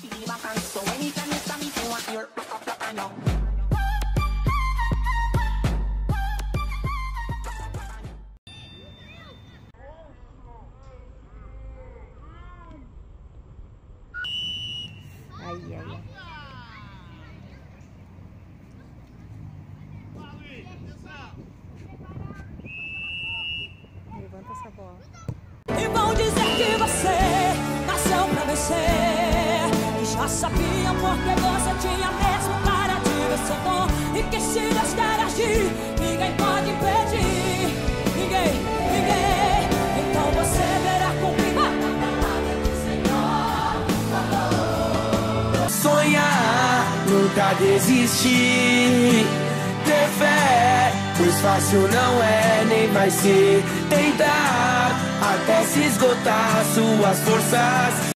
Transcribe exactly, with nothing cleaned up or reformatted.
Ai, ai, ai. Levanta essa bola. E vão dizer que você nasceu pra vencer, que já sabiam porque você tinha mesmo cara de vencedor, e que se Deus quer agir, ninguém pode impedir. Ninguém, ninguém. Então você verá cumprir a palavra do Senhor. Sonhar, nunca desistir, ter fé, pois fácil não é, nem vai ser. Tentar até se esgotar suas forças.